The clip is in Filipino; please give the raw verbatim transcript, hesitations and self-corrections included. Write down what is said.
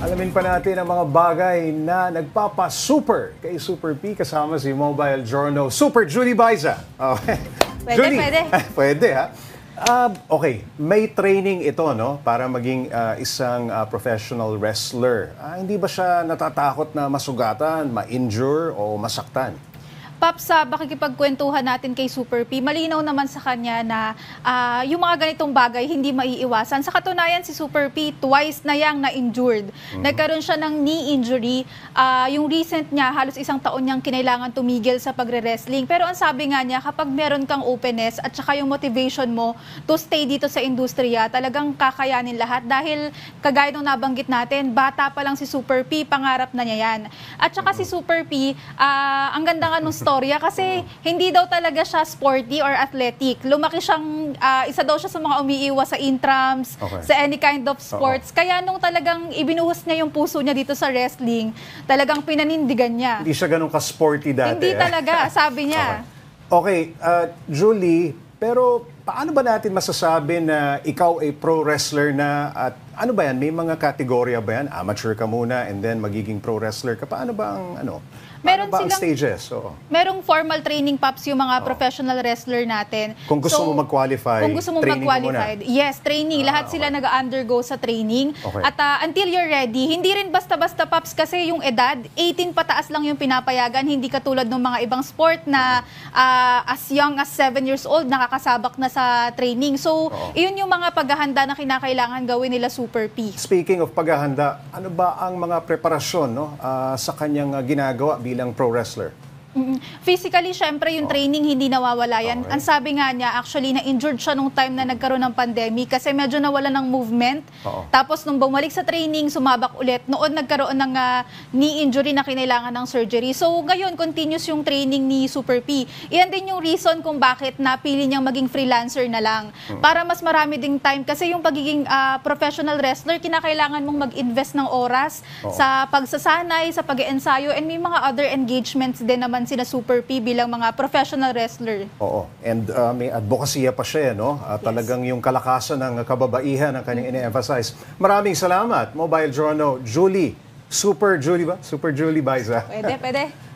Alamin pa natin ang mga bagay na nagpapa-super kay Super P kasama si Mobile Journal Super Julie Baiza. Okay. Pwede, Julie, pwede. pwede ha. Uh, okay, may training ito no para maging uh, isang uh, professional wrestler. Uh, hindi ba siya natatakot na masugatan, ma-injure o masaktan? Paps, sa makikipagkwentuhan natin kay Super P, malinaw naman sa kanya na uh, yung mga ganitong bagay hindi maiiwasan. Sa katunayan, si Super P twice na yang na-injured. Mm-hmm. Nagkaroon siya ng knee injury. Uh, yung recent niya, halos isang taon niyang kinailangan tumigil sa pagre-wrestling. Pero ang sabi nga niya, kapag meron kang openness at saka yung motivation mo to stay dito sa industriya, talagang kakayanin lahat. Dahil kagaya nung nabanggit natin, bata pa lang si Super P, pangarap na niya yan. At saka mm-hmm. si Super P, uh, ang ganda nga nung story kasi hindi daw talaga siya sporty or athletic. Lumaki siyang, uh, isa daw siya sa mga umiiwas sa intrams, okay. sa any kind of sports. Uh-oh. Kaya nung talagang ibinuhos niya yung puso niya dito sa wrestling, talagang pinanindigan niya. Hindi siya ganun ka-sporty dati. Hindi eh. talaga, sabi niya. Okay, okay uh, Julie, pero paano ba natin masasabi na ikaw ay pro wrestler na at ano ba yan? May mga kategorya ba yan? Amateur ka muna and then magiging pro wrestler ka. Paano ba ang ano? Meron ba silang stages? Oo. Merong formal training, Pops, yung mga Oo. professional wrestler natin. Kung gusto so, mo mag-qualify, Kung gusto mo mag-qualify, yes, training. Ah, Lahat sila okay. nag-undergo sa training. Okay. At uh, until you're ready, hindi rin basta-basta, Pops, kasi yung edad, eighteen pataas lang yung pinapayagan. Hindi katulad ng mga ibang sport na uh, as young as seven years old, nakakasabak na sa training. So, Oo. iyon yung mga paghahanda na kinakailangan gawin nila Super P. Speaking of paghahanda, ano ba ang mga preparasyon no, uh, sa kanyang uh, ginagawa bilang pro wrestler? Mm-hmm. Physically, syempre, yung oh. training hindi nawawala yan. Okay. Ang sabi nga niya, actually, na-injured siya nung time na nagkaroon ng pandemic kasi medyo nawala ng movement. Oo. Tapos, nung bumalik sa training, sumabak ulit. Noon, nagkaroon ng uh, knee injury na kinailangan ng surgery. So, ngayon, continuous yung training ni Super P. Iyan din yung reason kung bakit napili niyang maging freelancer na lang. Hmm. Para mas marami ding time. Kasi yung pagiging uh, professional wrestler, kinakailangan mong mag-invest ng oras Oo. sa pagsasanay, sa pag-ensayo, and may mga other engagements din naman sina Super P bilang mga professional wrestler. Oo. And uh, may advokasya pa siya, no? Uh, yes. Talagang yung kalakasan ng kababaihan ang kanyang mm-hmm. ine-emphasize. Maraming salamat, Mobile Journal Julie. Super Julie ba? Super Julie Baiza. Pwede, pwede.